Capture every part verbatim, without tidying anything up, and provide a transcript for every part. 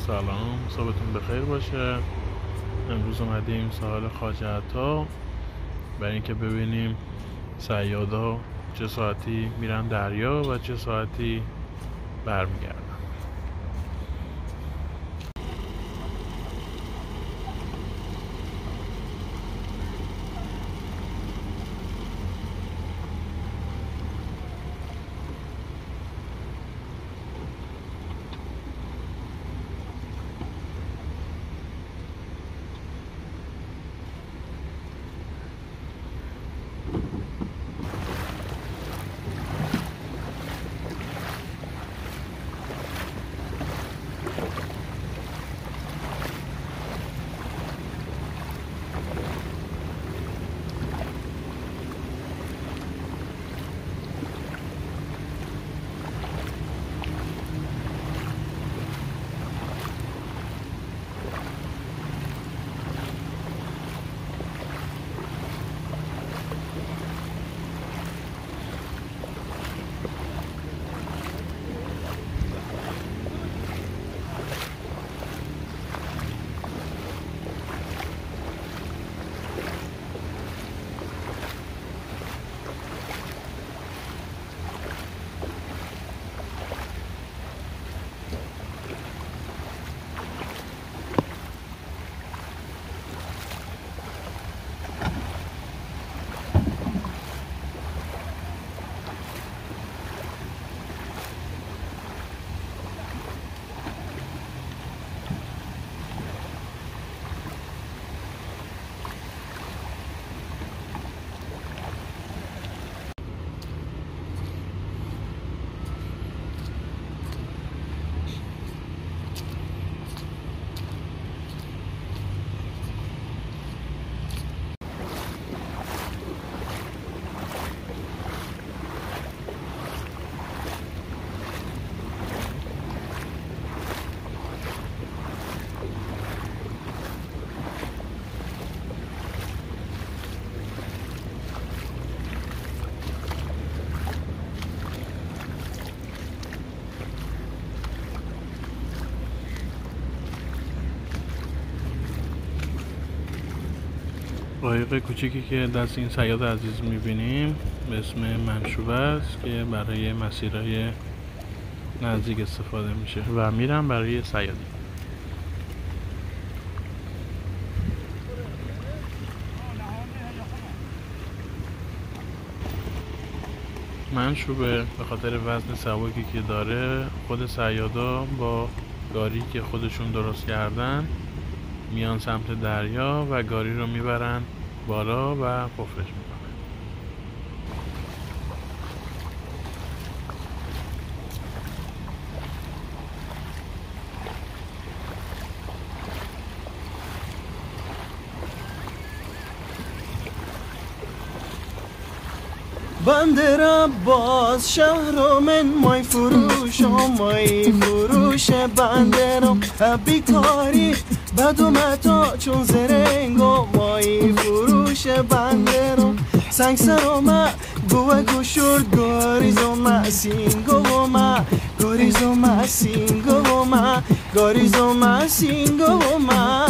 سلام، صبحتون بخیر باشه. امروز اومدیم ساحل خواجه عطا برای اینکه ببینیم صیادا چه ساعتی میرن دریا و چه ساعتی برمیگردن. قایق کوچیکی که دست این صیاد عزیز میبینیم به اسم منشوبه است که برای مسیرهای نزدیک استفاده میشه و میرن برای صیادی. منشوبه به خاطر وزن سبکی که داره، خود صیادا با گاری که خودشون درست کردن میان سمت دریا و گاری رو میبرن بالا و قفلش میکنن. بندر باز شهرم مای فروش و مای فروش بندرم بیکاری بدو متا چون زرنگ و مای فروش بندرم سنگ سرم گوه گشورد گاریزو مسینگو و ما گاریزو مسینگو و ما گاریزو مسینگو و ما.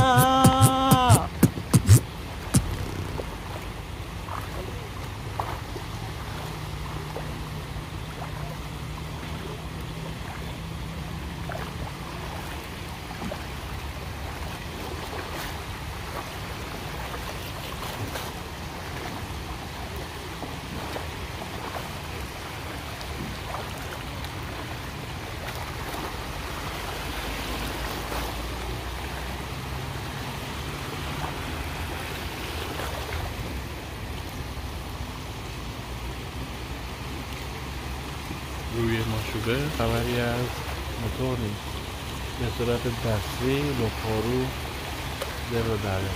روی ماشوبه خبری از موتور نیست، به صورت دستی با پارو دل رو دریا.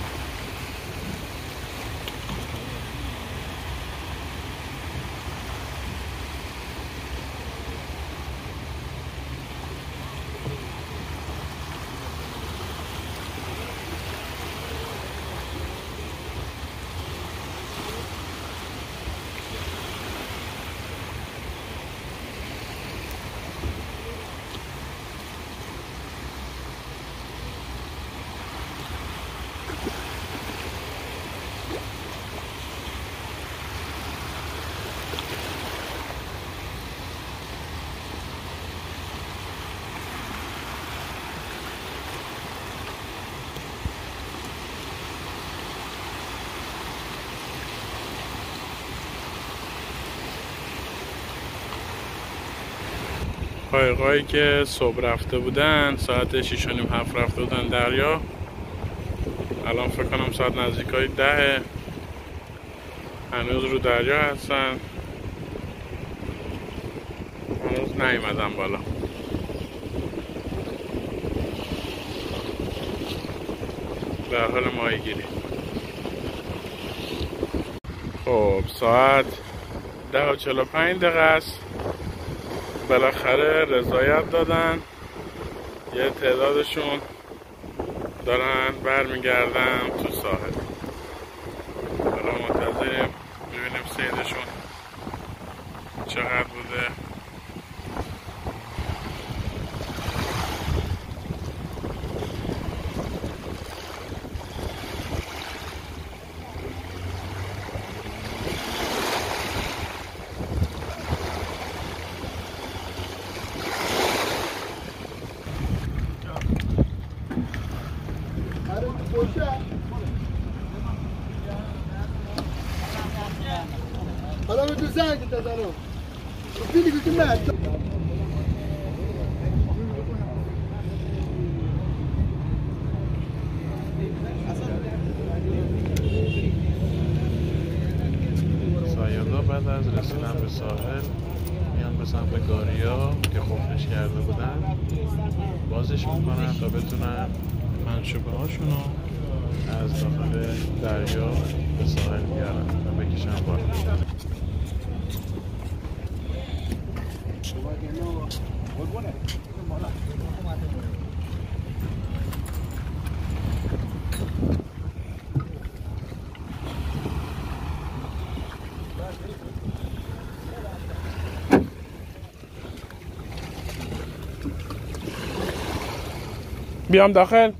قایقایی که صبح رفته بودن ساعت شیش و نیم هفت رفته بودن دریا، الان فکر کنم ساعت نزدیکای ده هنوز رو دریا هستن، هنوز نیومدن بالا. در حال ماهی گیری. خب ساعت ده و چهل و پنج دقیقه است. بالاخره رضایت دادن، یه تعدادشون دارن برمیگردن تو ساحل. حالا منتظریم ببینیم صیدشون چقدر بوده. حالا تو زنگ تزنم دیدی که نه سایادا بعد از رسیدن به ساحل میان به سمت گاریا که خفنش کرده بودن، بازش میکنن تا بتونن منشوبه هاشونو از داخل دریا به ساحل بیارن و بکشن بالا. بیام داخل.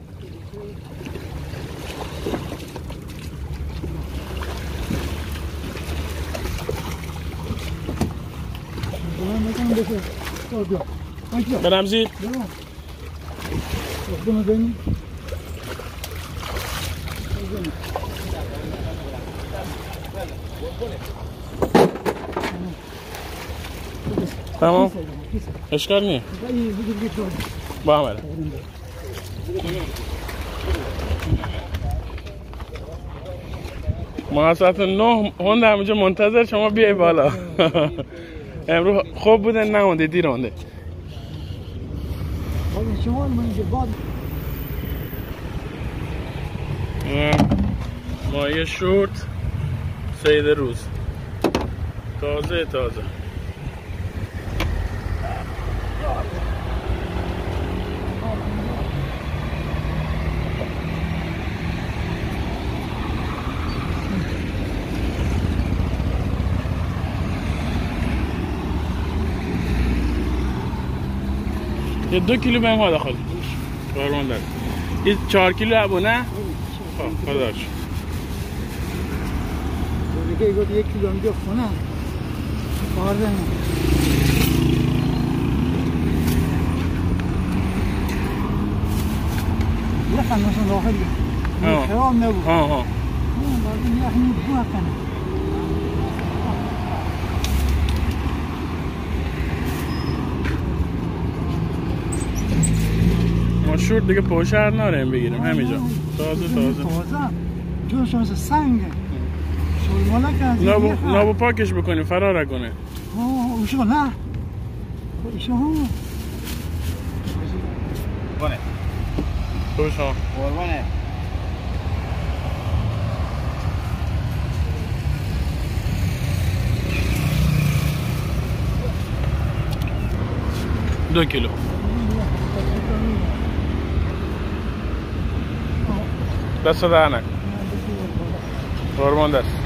برم زیر. تمام اشکال نیست با همه ما ساعت نه هنده همونجا منتظر شما بیای بالا. امروز خوب بوده نمونده دیر مونده. مایه شورت سید روز تازه تازه. یه دو کیلو بهم ها داخل قربان دارم. این چهار کیلو ابونه خب خداش دیگه گفت یک کیلو اونجا خونه کاردن یخن مثلا داخل خیام نبود. ها ها بعدی یخنی دو کنه. ما شورت دیگه پوشر ناریم بگیریم همینجا تازه تازه تازه جوش مثل سنگه شوی مالا که نابو, نابو پاکش بکنیم فرار کنه. آه اوشو نه اوشو ها بانه توش ها قربانه دو کیلو دست در نکن قربان دست.